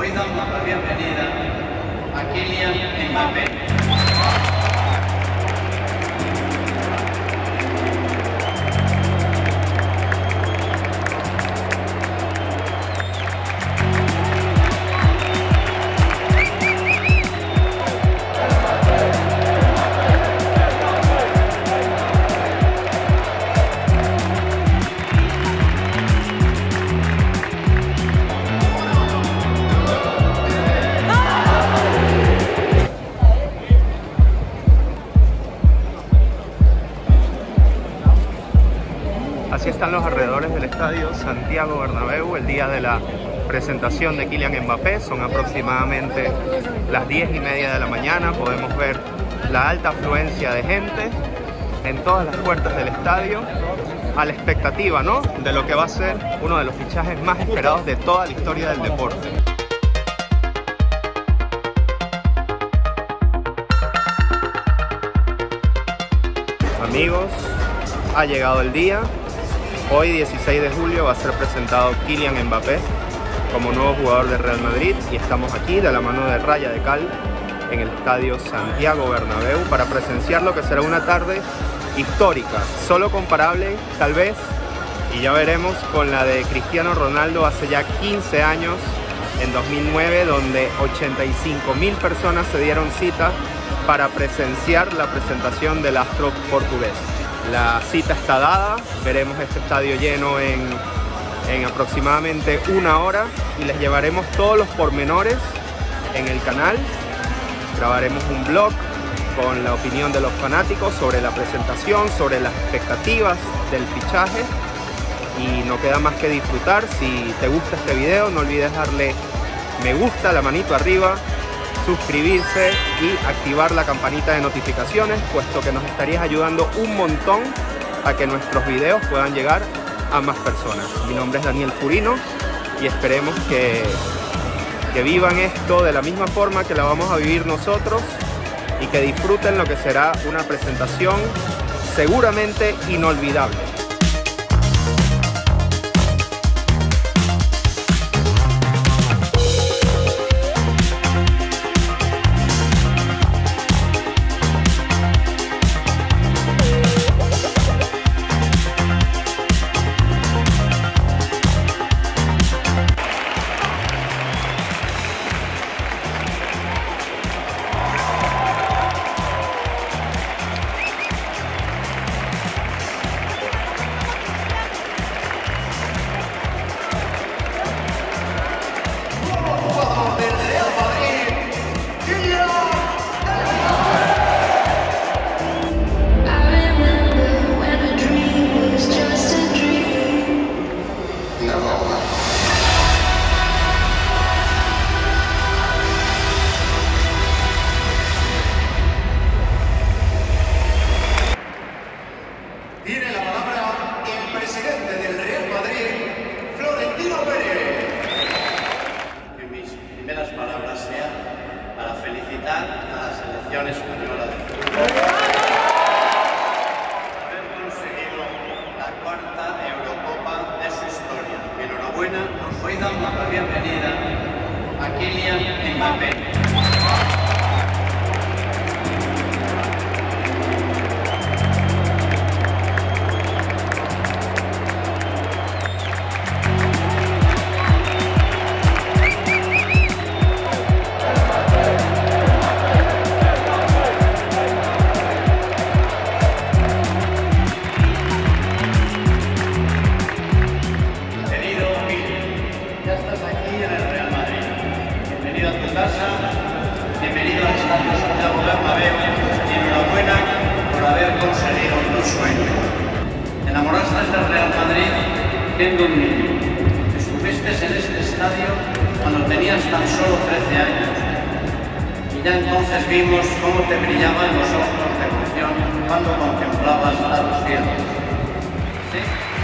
hoy damos la bienvenida a Kylian Mbappé. Así están los alrededores del estadio Santiago Bernabéu el día de la presentación de Kylian Mbappé. Son aproximadamente las 10:30 de la mañana. Podemos ver la alta afluencia de gente en todas las puertas del estadio, a la expectativa, ¿no?, de lo que va a ser uno de los fichajes más esperados de toda la historia del deporte. Amigos, ha llegado el día. Hoy, 16 de julio, va a ser presentado Kylian Mbappé como nuevo jugador de Real Madrid y estamos aquí de la mano de Raya de Cal en el estadio Santiago Bernabéu para presenciar lo que será una tarde histórica, solo comparable tal vez, y ya veremos, con la de Cristiano Ronaldo hace ya 15 años, en 2009, donde 85.000 personas se dieron cita para presenciar la presentación del astro portugués. La cita está dada, veremos este estadio lleno en aproximadamente una hora y les llevaremos todos los pormenores en el canal. Grabaremos un vlog con la opinión de los fanáticos sobre la presentación, sobre las expectativas del fichaje, y no queda más que disfrutar. Si te gusta este video, no olvides darle me gusta, la manito arriba, suscribirse y activar la campanita de notificaciones, puesto que nos estarías ayudando un montón a que nuestros videos puedan llegar a más personas. Mi nombre es Daniel Furino y esperemos que vivan esto de la misma forma que la vamos a vivir nosotros y que disfruten lo que será una presentación seguramente inolvidable. Tiene la palabra el presidente del Real Madrid, Florentino Pérez. Que mis primeras palabras sean para felicitar a la selección española de fútbol por haber conseguido la cuarta Eurocopa de su historia. Enhorabuena, hoy damos la bienvenida a Kylian Mbappé. Bienvenido al estadio Santiago Bernabéu y enhorabuena por haber conseguido tu sueño. Te enamoraste del Real Madrid siendo un niño. Estuviste en este estadio cuando tenías tan solo 13 años. Y ya entonces vimos cómo te brillaban los ojos de emoción cuando contemplabas a los cielos. ¿Sí?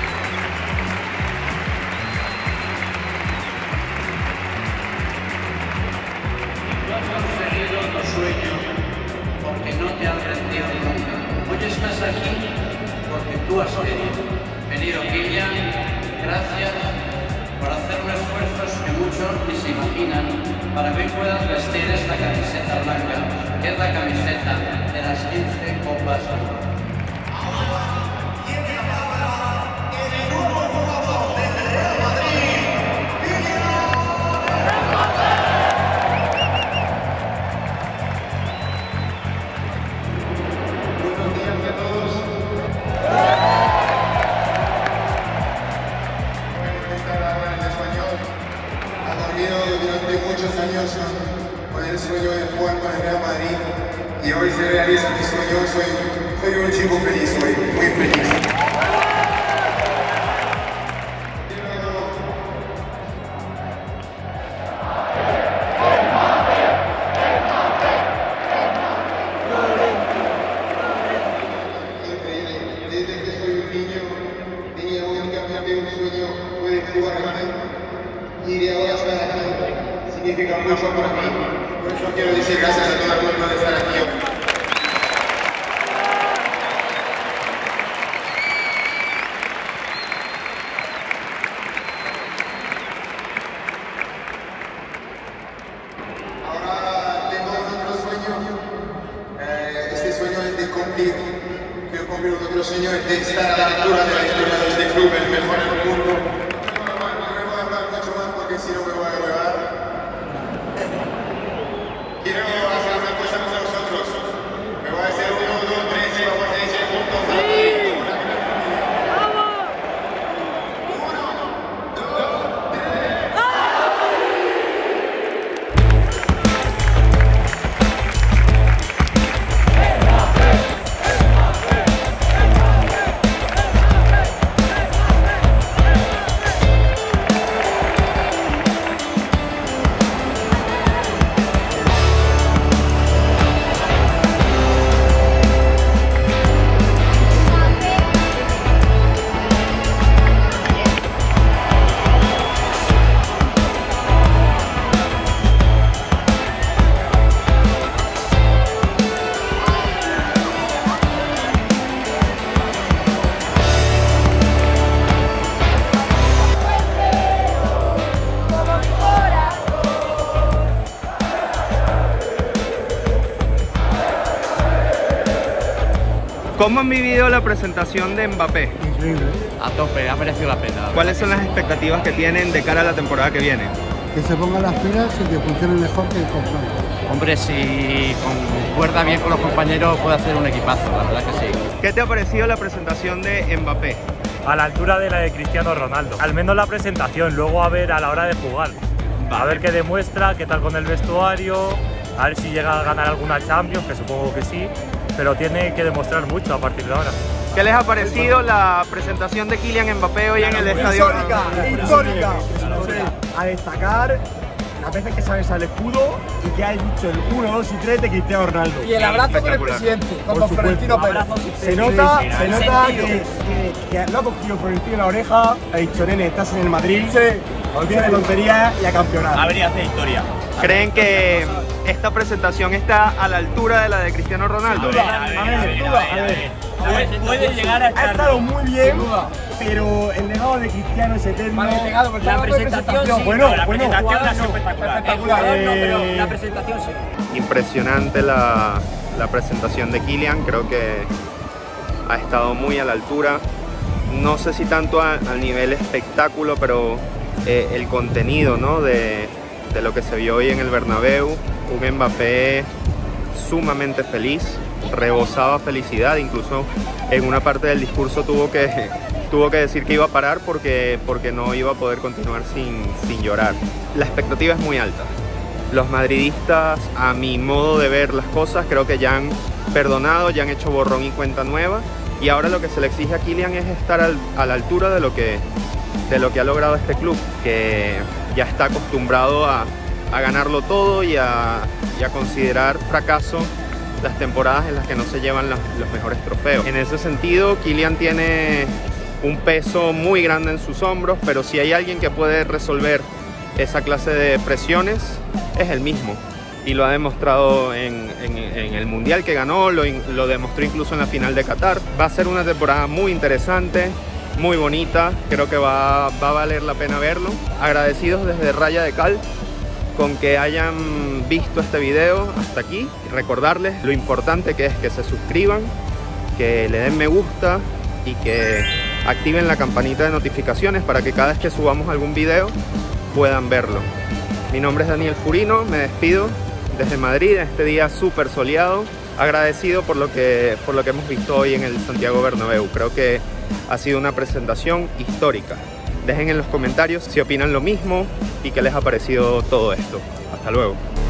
Porque no te has rendido nunca. Hoy estás aquí porque tú has venido Kylian, gracias por hacer un esfuerzo que muchos ni se imaginan para que hoy puedas vestir esta camiseta blanca, que es la camiseta de las 15 Copas de Oro. Tiene la palabra el nuevo jugador del Real Madrid, Buenos días a todos. Voy a intentar hablar en español. Ha dormido durante muchos años con el sueño de jugar con el Real Madrid y hoy se realiza mi sueño. Soy un chico feliz hoy, muy feliz. Desde que soy un niño, tenía únicamente un sueño, fue de jugar aquí. Y de ahora estar aquí significa mucho para mí. Por eso quiero decir gracias a todo el mundo de estar aquí hoy. Ahora tengo otro sueño. Este sueño es de cumplir. Quiero cumplir otro sueño, es de estar a la altura de la historia de este club, el mejor en el mundo. No voy a hablar mucho más porque si no me voy a llorar. Quiero hacer una cosa con vosotros. Me voy a hacer 1, 2, 3 y vamos a decir juntos. ¿Cómo han vivido la presentación de Mbappé? Increíble. A tope, ha merecido la pena. ¿Cuáles son las expectativas que tienen de cara a la temporada que viene? Que se pongan las pilas y que funcione mejor que el constante. Hombre, si concuerda bien con los compañeros puede hacer un equipazo, la verdad que sí. ¿Qué te ha parecido la presentación de Mbappé? A la altura de la de Cristiano Ronaldo. Al menos la presentación, luego a ver a la hora de jugar. A ver qué demuestra, qué tal con el vestuario, a ver si llega a ganar alguna Champions, que supongo que sí, pero tiene que demostrar mucho a partir de ahora. ¿Qué les ha parecido la presentación de Kylian Mbappé hoy en el estadio? Histórica. A destacar las veces que sabes al escudo y que ha dicho el 1, 2 y 3 de Cristiano Ronaldo. Y el abrazo con el presidente, con Florentino Pérez. Se nota que lo ha cogido Florentino en la oreja, ha dicho, nene, estás en el Madrid, olvida de tonterías y a campeonar. A ver y hacer historia. ¿Creen que esta presentación está a la altura de la de Cristiano Ronaldo? Puede llegar a estar. Ha estado muy bien, pero el legado de Cristiano es eterno. La presentación sí. Bueno, La bueno. presentación ha sido espectacular. El jugador no, pero la presentación sí. Impresionante la presentación de Kylian, creo que ha estado muy a la altura. No sé si tanto a nivel espectáculo, pero el contenido, ¿no? de lo que se vio hoy en el Bernabéu. Un Mbappé sumamente feliz, rebosaba felicidad, incluso en una parte del discurso tuvo que decir que iba a parar porque no iba a poder continuar sin llorar. La expectativa es muy alta. Los madridistas, a mi modo de ver las cosas, creo que ya han perdonado, ya han hecho borrón y cuenta nueva, y ahora lo que se le exige a Kylian es estar a la altura de lo que ha logrado este club, que ya está acostumbrado a ganarlo todo y a considerar fracaso las temporadas en las que no se llevan los mejores trofeos. En ese sentido, Kylian tiene un peso muy grande en sus hombros, pero si hay alguien que puede resolver esa clase de presiones, es él mismo. Y lo ha demostrado en el Mundial que ganó, lo demostró incluso en la final de Qatar. Va a ser una temporada muy interesante, muy bonita, creo que va a valer la pena verlo. Agradecidos desde Raya de Cal con que hayan visto este video hasta aquí y recordarles lo importante que es que se suscriban, que le den me gusta y que activen la campanita de notificaciones para que cada vez que subamos algún video puedan verlo. Mi nombre es Daniel Furino, me despido desde Madrid en este día súper soleado, agradecido por lo que hemos visto hoy en el Santiago Bernabéu. Creo que ha sido una presentación histórica. Dejen en los comentarios si opinan lo mismo y qué les ha parecido todo esto. Hasta luego.